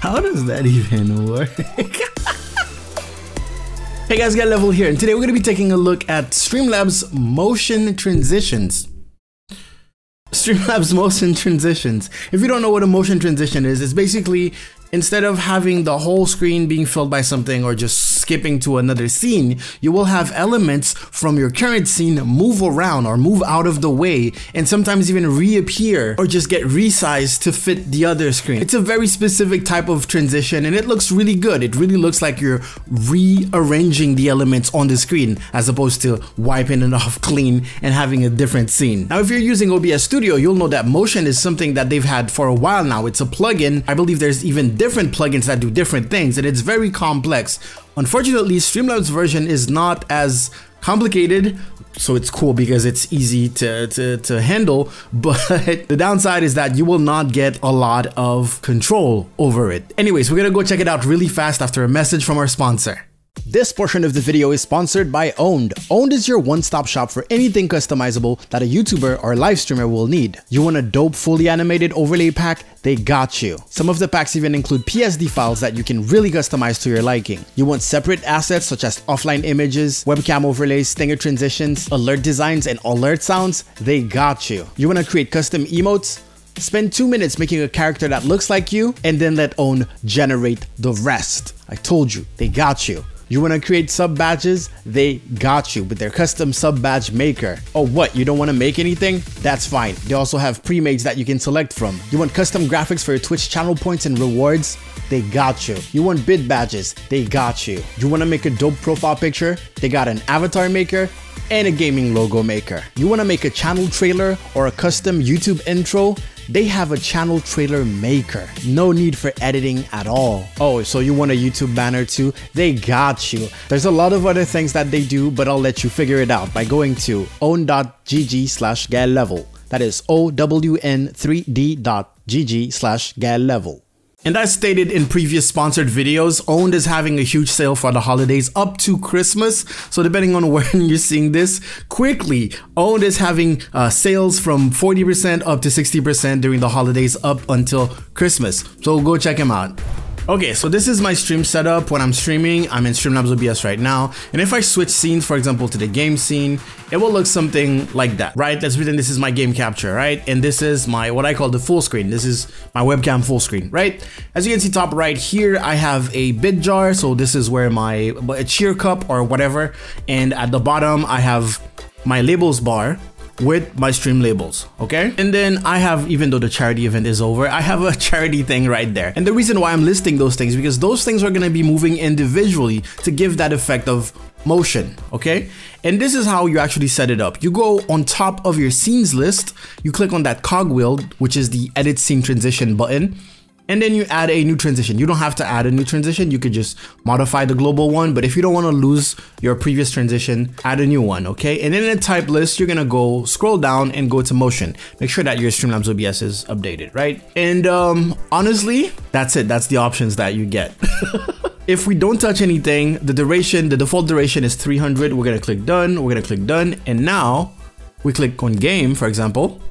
How does that even work? Hey guys, Get Level here, and today we're going to be taking a look at Streamlabs motion transitions. Streamlabs motion transitions. If you don't know what a motion transition is, it's basically instead of having the whole screen being filled by something or just skipping to another scene, you will have elements from your current scene move around or move out of the way and sometimes even reappear or just get resized to fit the other screen. It's a very specific type of transition and it looks really good. It really looks like you're rearranging the elements on the screen as opposed to wiping it off clean and having a different scene. Now, if you're using OBS Studio, you'll know that motion is something that they've had for a while now. It's a plugin. I believe there's even different plugins that do different things and it's very complex. Unfortunately, Streamlabs version is not as complicated, so it's cool because it's easy to handle, but the downside is that you will not get a lot of control over it. Anyways, we're gonna go check it out really fast after a message from our sponsor. This portion of the video is sponsored by Owned. Owned is your one-stop shop for anything customizable that a YouTuber or live streamer will need. You want a dope fully animated overlay pack? They got you. Some of the packs even include PSD files that you can really customize to your liking. You want separate assets such as offline images, webcam overlays, stinger transitions, alert designs, and alert sounds? They got you. You want to create custom emotes? Spend 2 minutes making a character that looks like you and then let Owned generate the rest. I told you, they got you. You want to create sub badges? They got you with their custom sub badge maker. Oh, what? You don't want to make anything? That's fine. They also have pre-mades that you can select from. You want custom graphics for your Twitch channel points and rewards? They got you. You want bid badges? They got you. You want to make a dope profile picture? They got an avatar maker and a gaming logo maker. You want to make a channel trailer or a custom YouTube intro? They have a channel trailer maker. No need for editing at all. Oh, so you want a YouTube banner too? They got you. There's a lot of other things that they do, but I'll let you figure it out by going to own.gg/getlevel. That is own3d.gg/getlevel. And as stated in previous sponsored videos, Owned is having a huge sale for the holidays up to Christmas. So depending on when you're seeing this, quickly, Owned is having sales from 40% up to 60% during the holidays up until Christmas. So go check them out. Okay, so this is my stream setup. When I'm streaming, I'm in Streamlabs OBS right now. And if I switch scenes, for example, to the game scene, it will look something like that, right? Let's pretend this is my game capture, right? And this is my, what I call the full screen. This is my webcam full screen, right? As you can see top right here, I have a bit jar. So this is where my cheer cup or whatever. And at the bottom, I have my labels bar with my stream labels, okay? And then I have, even though the charity event is over, I have a charity thing right there. And the reason why I'm listing those things, because those things are gonna be moving individually to give that effect of motion, okay? And this is how you actually set it up. You go on top of your scenes list, you click on that cogwheel, which is the edit scene transition button, and then you add a new transition. You don't have to add a new transition. You could just modify the global one, but if you don't want to lose your previous transition, add a new one, okay? And then in the type list, you're gonna go scroll down and go to motion. Make sure that your Streamlabs OBS is updated, right? And honestly, that's it. That's the options that you get. If we don't touch anything, the duration, the default duration is 300. We're gonna click done. We're gonna click done. And now we click on game, for example.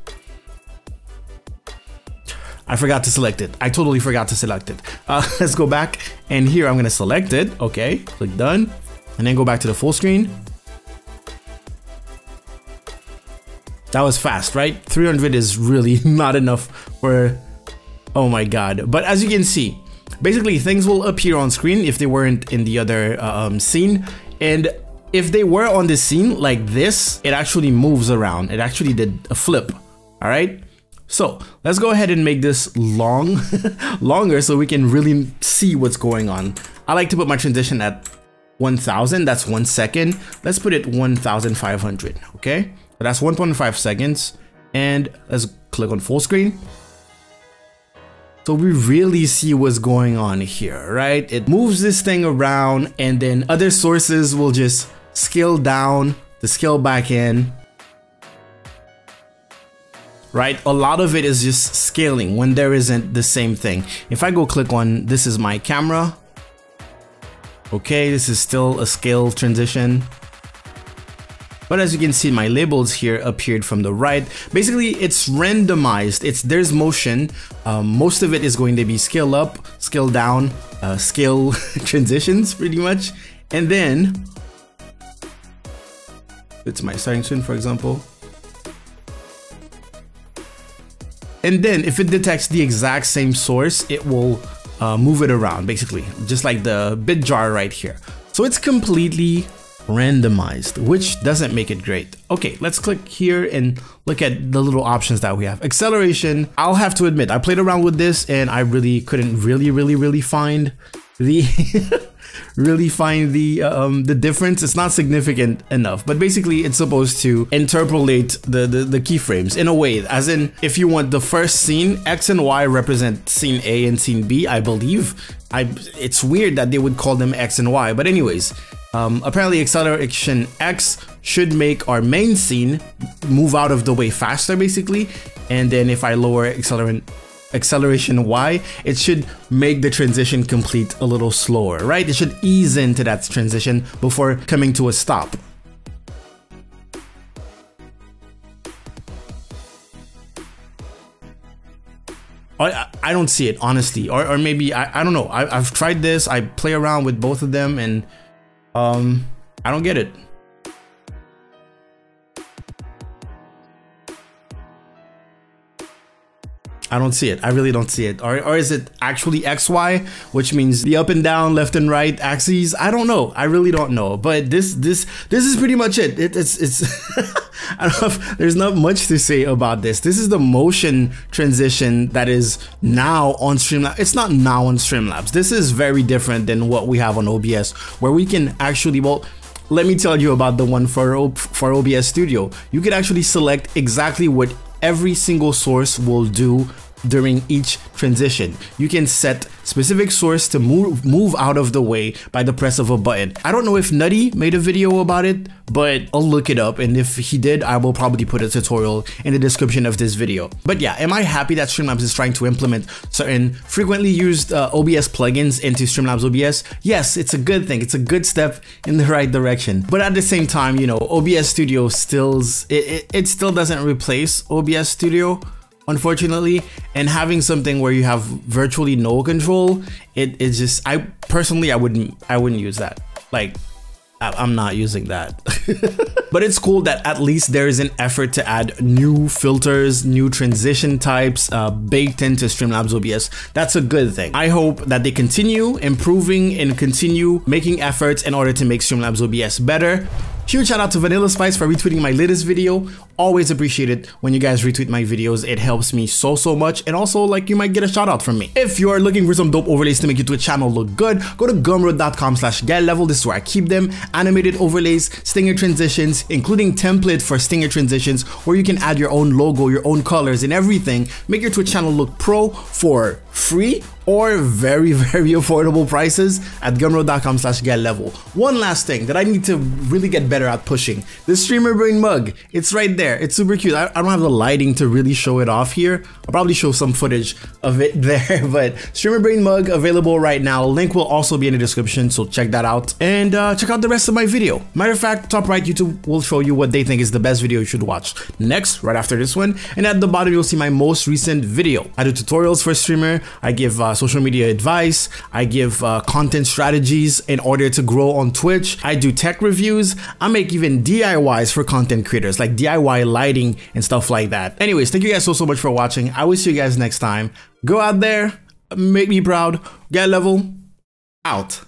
I forgot to select it. I totally forgot to select it. Let's go back and here I'm gonna select it. Okay, click done and then go back to the full screen. That was fast, right? 300 is really not enough for, oh my God. But as you can see, basically things will appear on screen if they weren't in the other scene. And if they were on this scene like this, it actually moves around. It actually did a flip, all right? So let's go ahead and make this longer so we can really see what's going on. I like to put my transition at 1000, that's 1 second. Let's put it 1500, okay? So that's 1.5 seconds. And let's click on full screen. So we really see what's going on here, right? It moves this thing around and then other sources will just scale down to scale back in. Right? A lot of it is just scaling when there isn't the same thing. If I go click on, this is my camera. Okay, this is still a scale transition. But as you can see, my labels here appeared from the right. Basically, it's randomized. There's motion. Most of it is going to be scale up, scale down, scale transitions pretty much. And then it's my starting screen, for example. And then if it detects the exact same source, it will move it around, basically, just like the bit jar right here. So it's completely randomized, which doesn't make it great. Okay, let's click here and look at the little options that we have. Acceleration, I'll have to admit, I played around with this and I really couldn't really find the the difference. It's not significant enough, but basically it's supposed to interpolate the keyframes in a way, as in if you want the first scene, X and Y represent scene A and scene B, I believe. It's weird that they would call them X and Y, but anyways, apparently acceleration X should make our main scene move out of the way faster, basically, and then if I lower acceleration Y, it should make the transition complete a little slower, right? It should ease into that transition before coming to a stop. I don't see it, honestly, or maybe I don't know. I've tried this, I play around with both of them, and I don't get it. I don't see it. I really don't see it. Or is it actually XY, which means the up and down, left and right axes? I don't know. I really don't know. But this is pretty much it. It's I don't know if there's not much to say about this. This is the motion transition that is now on Streamlabs. It's not now on Streamlabs. This is very different than what we have on OBS, where we can actually, well, let me tell you about the one for OBS Studio. You could actually select exactly what every single source will do during each transition. You can set specific source to move out of the way by the press of a button. I don't know if Nutty made a video about it, but I'll look it up, and if he did, I will probably put a tutorial in the description of this video. But yeah, am I happy that Streamlabs is trying to implement certain frequently used OBS plugins into Streamlabs OBS? Yes, it's a good thing. It's a good step in the right direction. But at the same time, you know, OBS Studio still doesn't replace OBS Studio, unfortunately, and having something where you have virtually no control, it's just, I personally, I wouldn't use that. Like, I'm not using that. But it's cool that at least there is an effort to add new filters, new transition types baked into Streamlabs OBS. That's a good thing. I hope that they continue improving and continue making efforts in order to make Streamlabs OBS better. Huge shout out to Vanilla Spice for retweeting my latest video. Always appreciate it when you guys retweet my videos. It helps me so much, and also, like, you might get a shout out from me. If you're looking for some dope overlays to make your Twitch channel look good, go to gumroad.com/getlevel. This is where I keep them. Animated overlays, stinger transitions, including template for stinger transitions, where you can add your own logo, your own colors, and everything. Make your Twitch channel look pro for free or very affordable prices at gumroad.com/getlevel. One last thing that I need to really get better at pushing: the Streamer Brain mug. It's right there. It's super cute. I don't have the lighting to really show it off here. I'll probably show some footage of it there, but Streamer Brain mug available right now. Link will also be in the description, so check that out, and check out the rest of my video. Matter of fact, top right, YouTube will show you what they think is the best video you should watch next, right after this one, and at the bottom you'll see my most recent video. I do tutorials for Streamer. I give social media advice. I give content strategies in order to grow on Twitch. I do tech reviews. I make even DIYs for content creators, like DIY lighting and stuff like that. Anyways, thank you guys so much for watching. I will see you guys next time. Go out there, make me proud. Get level out.